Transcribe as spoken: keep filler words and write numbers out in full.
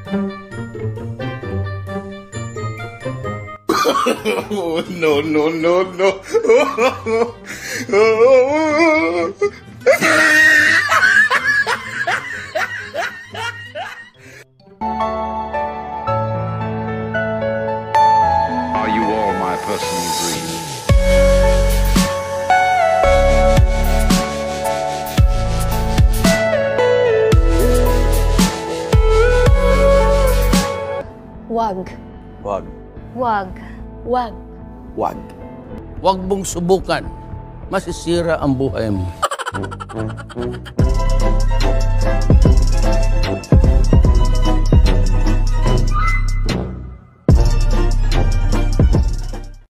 No, no, no, no. Are you all my personal dream? Wag. Wag. Wag. Wag. Wag. Huwag mong subukan. Masisira ang buhay mo.